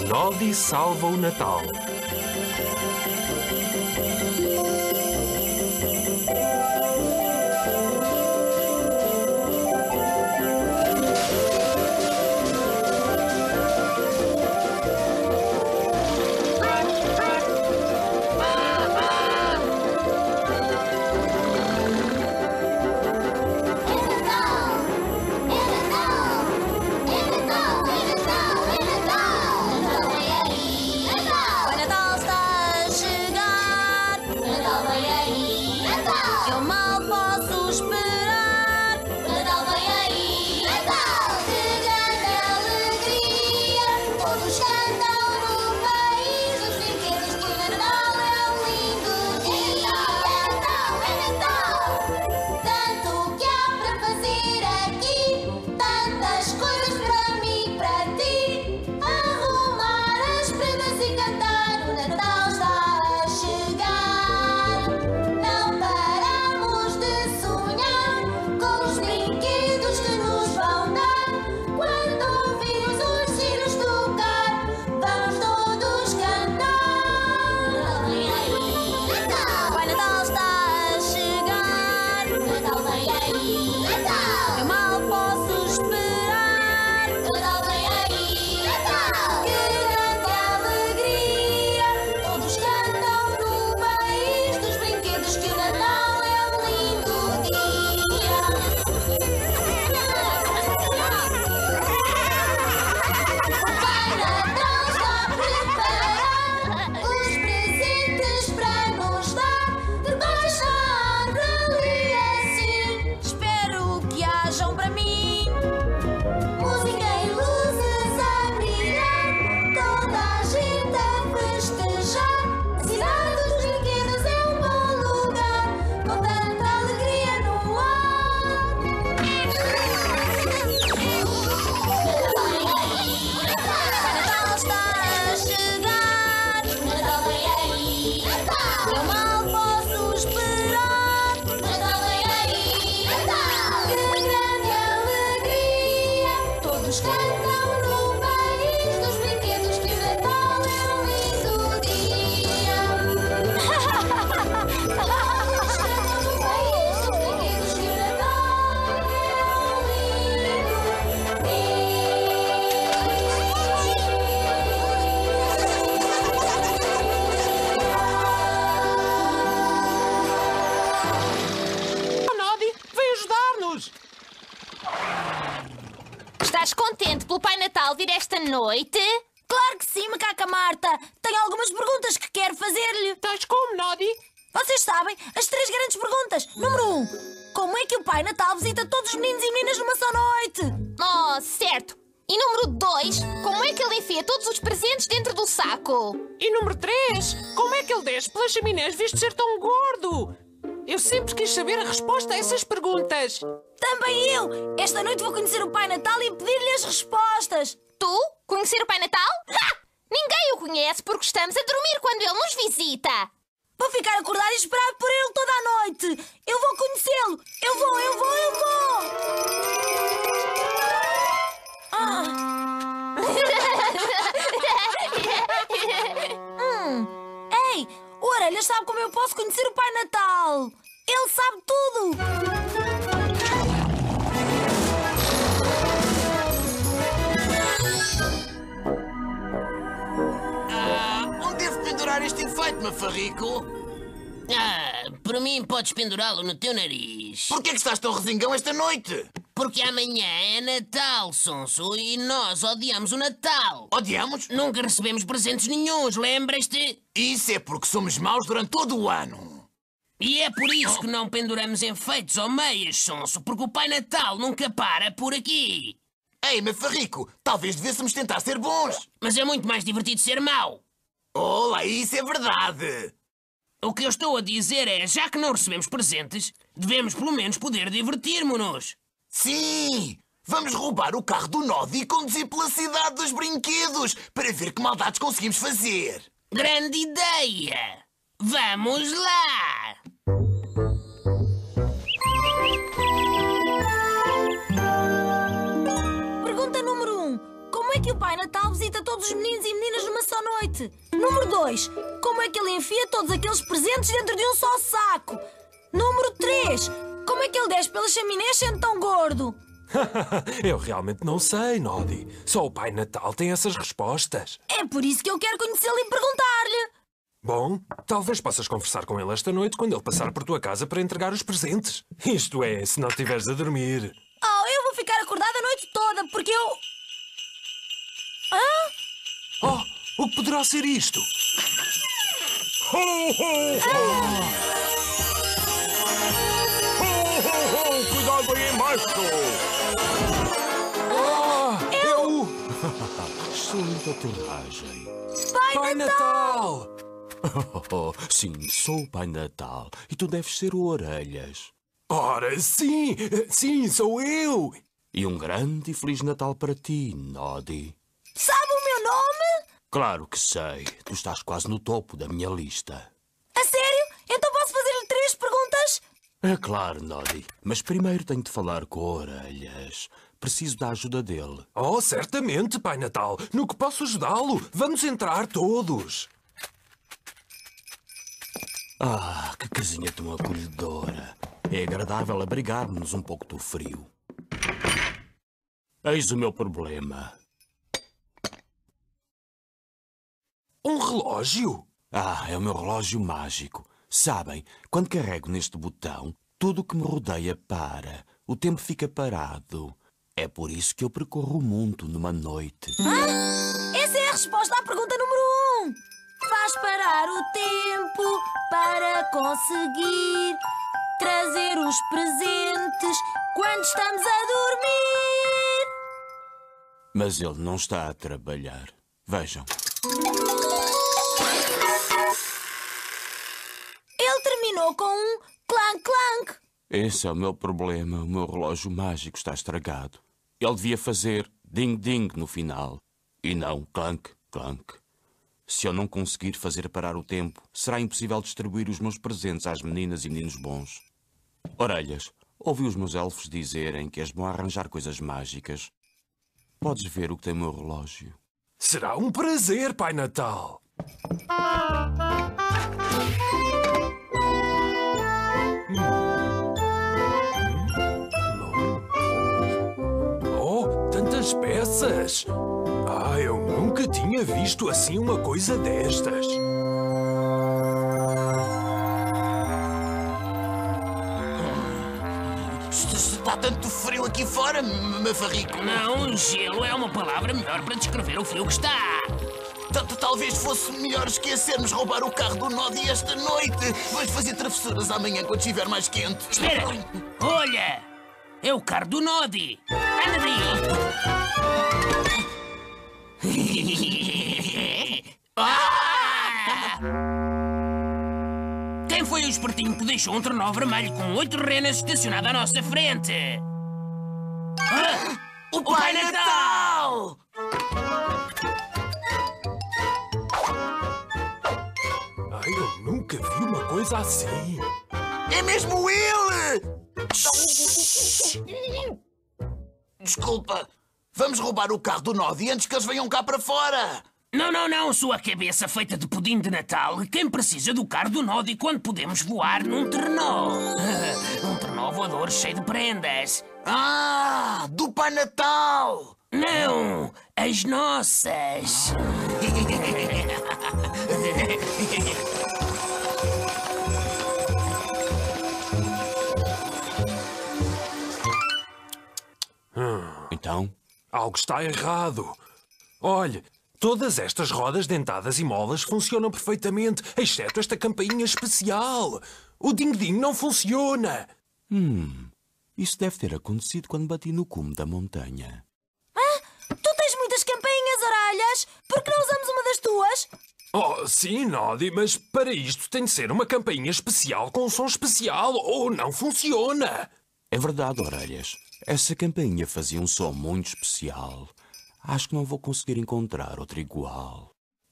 Nodi salva o Natal. Estás contente pelo Pai Natal vir esta noite? Claro que sim, macaca Marta. Tenho algumas perguntas que quero fazer-lhe. Estás como, Nodi? Vocês sabem, as 3 grandes perguntas. Número 1. Como é que o Pai Natal visita todos os meninos e meninas numa só noite? Oh, certo. E número 2, como é que ele enfia todos os presentes dentro do saco? E número 3, como é que ele desce pelas chaminés visto ser tão gordo? Eu sempre quis saber a resposta a essas perguntas. Também eu. Esta noite vou conhecer o Pai Natal e pedir-lhe as respostas. Tu? Conhecer o Pai Natal? Ha! Ninguém o conhece porque estamos a dormir quando ele nos visita. Vou ficar acordado e esperar por ele toda a noite. Eu vou conhecê-lo. Eu vou. Ei, o Orelhas sabe como eu posso conhecer o Pai Natal. Ele sabe tudo. Onde devo pendurar este enfeite, Mafarrico? Por mim podes pendurá-lo no teu nariz. Porquê que estás tão resingão esta noite? Porque amanhã é Natal, Sonso, e nós odiamos o Natal. Odiamos? Nunca recebemos presentes nenhuns, lembras-te? Isso é porque somos maus durante todo o ano. E é por isso que não penduramos enfeites ou meias, Sonso, porque o Pai Natal nunca para por aqui. Ei, Mafarrico, talvez devêssemos tentar ser bons. Mas é muito mais divertido ser mau. Olá, isso é verdade. O que eu estou a dizer é, já que não recebemos presentes, devemos pelo menos poder divertir-nos. Sim! Vamos roubar o carro do Nodi e conduzir pela cidade dos brinquedos para ver que maldades conseguimos fazer. Grande ideia! Vamos lá! Pergunta número 1. Como é que o Pai Natal visita todos os meninos e meninas 2. Como é que ele enfia todos aqueles presentes dentro de um só saco? Número 3. Como é que ele desce pelas chaminés sendo tão gordo? Eu realmente não sei, Noddy. Só o Pai Natal tem essas respostas. É por isso que eu quero conhecê-lo e perguntar-lhe. Bom, talvez possas conversar com ele esta noite quando ele passar por tua casa para entregar os presentes. Isto é, se não estiveres a dormir. Oh, eu vou ficar acordada a noite toda porque eu... Oh, o que poderá ser isto? Ho, ho, ho! Ho, ho, ho! Cuidado aí embaixo! Eu! Excelente aterragem. Pai Natal! Sim, sou o Pai Natal e tu deves ser o Orelhas. Ora, sim! Sim, sou eu! E um grande e Feliz Natal para ti, Noddy. Sabe o meu nome? Claro que sei. Tu estás quase no topo da minha lista. A sério? Então posso fazer-lhe 3 perguntas? É claro, Noddy. Mas primeiro tenho de falar com o Orelhas. Preciso da ajuda dele. Oh, certamente, Pai Natal. No que posso ajudá-lo? Vamos entrar todos. Ah, que casinha tão acolhedora. É agradável abrigar-nos um pouco do frio. Eis o meu problema. Um relógio? Ah, é o meu relógio mágico. Sabem, quando carrego neste botão, tudo o que me rodeia para. O tempo fica parado. É por isso que eu percorro o mundo numa noite. Essa é a resposta à pergunta número 1. Faz parar o tempo para conseguir trazer os presentes quando estamos a dormir. Mas ele não está a trabalhar. Vejam. Ele terminou com um clank-clank. Esse é o meu problema. O meu relógio mágico está estragado. Ele devia fazer ding-ding no final. E não clank-clank. Se eu não conseguir fazer parar o tempo, será impossível distribuir os meus presentes às meninas e meninos bons. Orelhas, ouvi os meus elfos dizerem que és bom a arranjar coisas mágicas. Podes ver o que tem o meu relógio? Será um prazer, Pai Natal. Oh, tantas peças! Ah, eu nunca tinha visto assim uma coisa destas. Está tanto frio aqui fora, Mafarrico. Não, gelo é uma palavra melhor para descrever o frio que está. Talvez fosse melhor esquecermos roubar o carro do Noddy esta noite. Vamos fazer travessuras amanhã quando estiver mais quente. Espera! Olha! É o carro do Noddy! Anda daí! Ah! Quem foi o espertinho que deixou um trenó vermelho com 8 renas estacionado à nossa frente? O Pai Natal! Ai, eu nunca vi uma coisa assim. É mesmo ele! Desculpa. Vamos roubar o carro do Noddy antes que eles venham cá para fora. Não, sua cabeça feita de pudim de Natal. Quem precisa do carro do Noddy quando podemos voar num trenó? Um trenó voador cheio de prendas. Ah, do Pai Natal! Não, as nossas. Então? Algo está errado. Olhe, todas estas rodas dentadas e molas funcionam perfeitamente, exceto esta campainha especial. O ding-ding não funciona. Isso deve ter acontecido quando bati no cume da montanha. Tu tens muitas campainhas, Orelhas. Por que não usamos uma das tuas? Oh, sim, Noddy, mas para isto tem de ser uma campainha especial com um som especial ou não funciona. É verdade, Orelhas. Essa campainha fazia um som muito especial. Acho que não vou conseguir encontrar outra igual.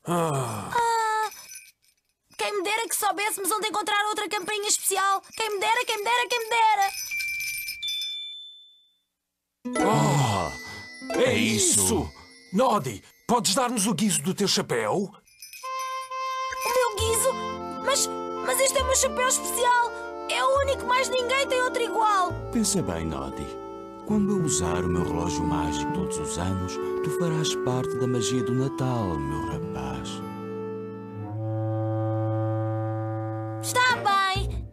Quem me dera que soubéssemos onde encontrar outra campainha especial. Quem me dera, quem me dera, quem me dera. É isso! Noddy, podes dar-nos o guiso do teu chapéu? Mas este é o meu chapéu especial. É o único, mais ninguém tem outro igual. Pensa bem, Noddy. Quando eu usar o meu relógio mágico todos os anos, tu farás parte da magia do Natal, meu rapaz. Está bem.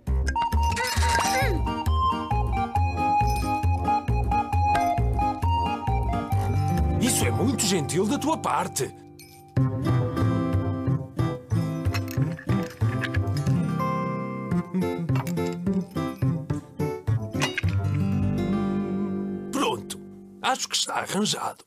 Isso é muito gentil da tua parte. Pronto. Acho que está arranjado.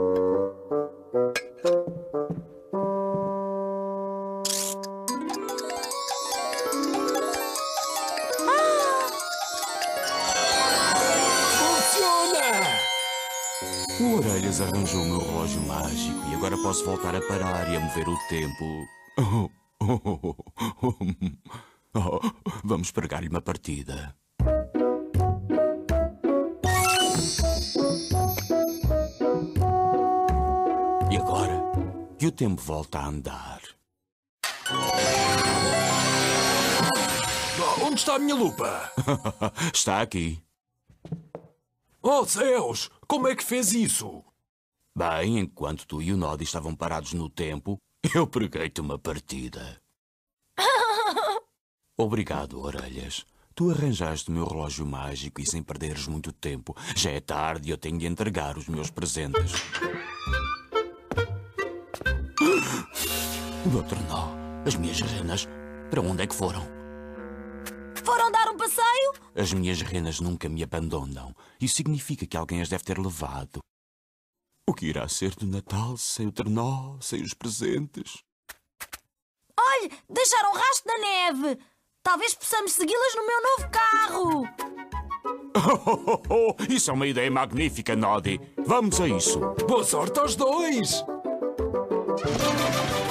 O Orelhas arranjou o meu relógio mágico e agora posso voltar a parar e a mover o tempo. Vamos pregar-lhe uma partida. E agora que o tempo volta a andar. Onde está a minha lupa? Está aqui. Oh, céus! Como é que fez isso? Bem, enquanto tu e o Noddy estavam parados no tempo, eu preguei-te uma partida. Obrigado, Orelhas. Tu arranjaste o meu relógio mágico e sem perderes muito tempo. Já é tarde e eu tenho de entregar os meus presentes. O meu trenó, as minhas renas, para onde é que foram? Foram dar um passeio? As minhas renas nunca me abandonam. Isso significa que alguém as deve ter levado. O que irá ser do Natal sem o trenó, sem os presentes? Olhe, deixaram rastro na neve. Talvez possamos segui-las no meu novo carro. Isso é uma ideia magnífica, Noddy. Vamos a isso. Boa sorte aos dois!